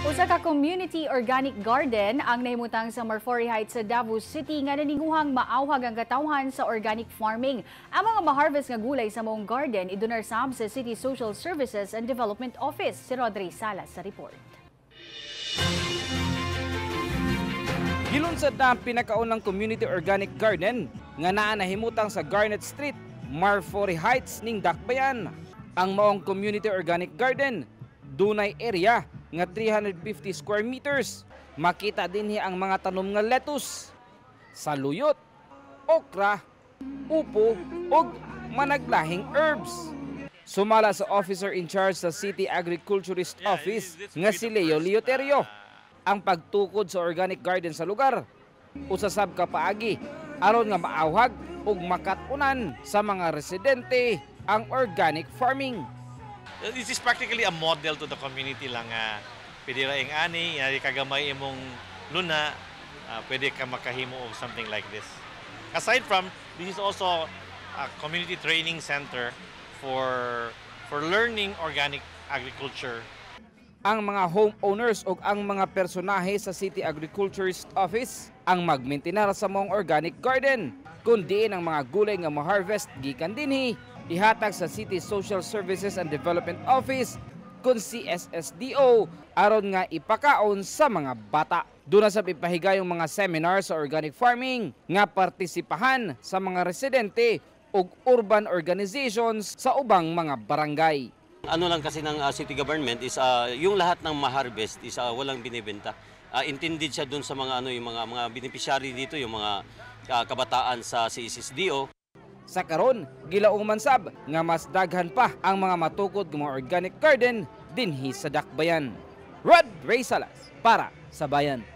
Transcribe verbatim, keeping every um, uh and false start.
Usa ka community organic garden ang nahimutang sa Marfori Heights sa Davao City nga naninguhang maawhag ang katawhan sa organic farming. Ang mga ma-harvest nga gulay sa maong garden idunar sab sa City Social Services and Development Office. Si Rodri Salas sa report. Gilunsad na ang pinakaunang community organic garden nga naa nahimutang sa Garnet Street, Marfori Heights ning Dakbayan. Ang maong community organic garden dunay area nga three hundred fifty square meters. Makita dinhi ang mga tanom nga lettuce, saluyot, okra, upo ug managlahing herbs. Sumala sa officer in charge sa City Agriculturist Office nga si Leo Leoterio ang pagtukod sa organic garden sa lugar. Usasab ka paagi aron nga maawhag ug makatunan sa mga residente ang organic farming. This is practically a model to the community lang. Uh, pwede raing ani, uh, kagamay imong luna, uh, pwede ka makahimo of something like this. Aside from, this is also a community training center for, for learning organic agriculture. Ang mga homeowners o ang mga personahe sa City Agriculturist Office ang magmaintenar sa mong organic garden, kundi ang mga gulay nga ma-harvest gikan dinhi ihatag sa City Social Services and Development Office kun C S S D O aron nga ipakaon sa mga bata. Doon na sa ipahigayong mga seminar sa organic farming nga partisipahan sa mga residente ug urban organizations sa ubang mga barangay. Ano lang kasi ng uh, city government is uh, yung lahat ng ma-harvest is uh, walang binibenta. Uh, intended siya doon sa mga ano yung mga mga beneficiary dito, yung mga uh, kabataan sa C S S D O. Sa karon, gilaong mansab nga mas daghan pa ang mga matukod ng mga organic garden dinhi sa Dakbayan. Rod Ray Salas para sa Bayan.